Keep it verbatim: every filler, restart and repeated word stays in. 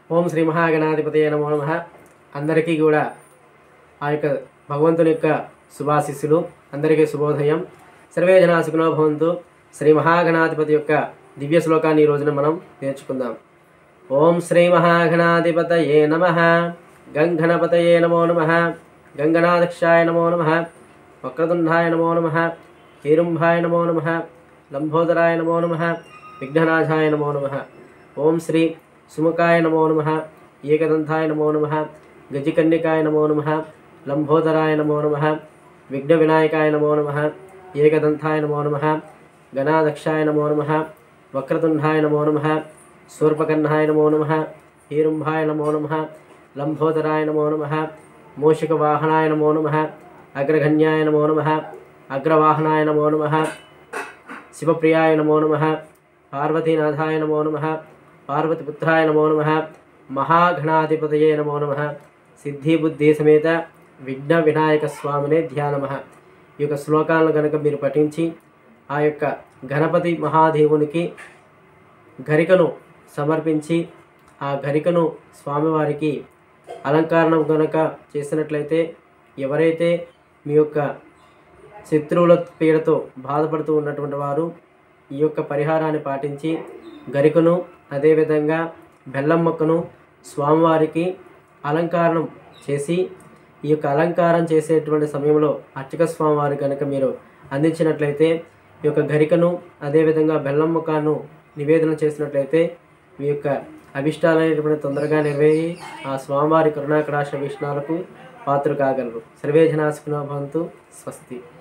ఓం శ్రీ మహాగణాధిపతయే నమో నమః. అందరికీ కూడా ఆ యొక్క భగవంతుని యొక్క శుభాశిస్సులు. అందరికీ శుభోదయం. సర్వే జనా సుఖినో భవంతు. శ్రీ మహాగణాధిపతి యొక్క దివ్య శ్లోకాన్ని ఈ రోజున మనం నేర్చుకుందాం. ఓం శ్రీ మహాగణాధిపతయే నమః. గంగణపతయే నమో నమః. గంగనాధక్షాయ నమో నమః. వక్రతుండాయ నమో నమః. హేరుంభాయ నమో నమః. లంబోదరాయ నమో నమః. విఘ్ననాశాయ నమో నమః. ఓం శ్రీ సుముఖాయ నమో నమః. ఏకదంతాయ నమో నమః. గజకన్యకాయ నమో నమః. లంబోదరాయ నమో నమః. విఘ్న వినాయకాయ నమో నమః. ఏకదంతాయ నమో నమః. గణాదక్షాయ నమో నమః. వక్రతుండాయ నమో నమః. శూర్పకర్ణాయ నమో నమః. హేరుంభాయ నమో నమః. లంబోదరాయ నమో నమః. మూషికవాహనాయ నమో నమః. అగ్రగణ్యాయ నమో నమః. అగ్రవాహనాయ నమో నమః. శివప్రియాయ నమో నమః. పార్వతీనాథాయ నమో నమః. పార్వతీపుత్రాయ నమో నమః. మహాగణాధిపతయే నమో నమః. సిద్ధి బుద్ధి సమేత విఘ్న వినాయక స్వామినే ధ్యానమః. ఈ యొక్క శ్లోకాలను కనుక మీరు పఠించి ఆ యొక్క గణపతి మహాదేవునికి గరికను సమర్పించి ఆ గరికను స్వామివారికి అలంకరణ కనుక చేసినట్లయితే ఎవరైతే మీ యొక్క శత్రువుల పీడతో బాధపడుతూ ఉన్నటువంటి వారు ఈ యొక్క పరిహారాన్ని పాటించి గరికను అదేవిధంగా బెల్లం మొక్కను స్వామివారికి అలంకరణం చేసి ఈ యొక్క అలంకారం చేసేటువంటి సమయంలో అర్చక స్వామివారి కనుక మీరు అందించినట్లయితే ఈ యొక్క గరికను అదేవిధంగా బెల్లం మొక్కను నివేదన చేసినట్లయితే మీ యొక్క అభిష్టాలైనటువంటి తొందరగా నెరవేరి ఆ స్వామివారి కరుణాకటాక్ష వీక్షణాలకు పాత్ర కాగలరు. సర్వే జనా సుఖినో భవంతు. స్వస్తి.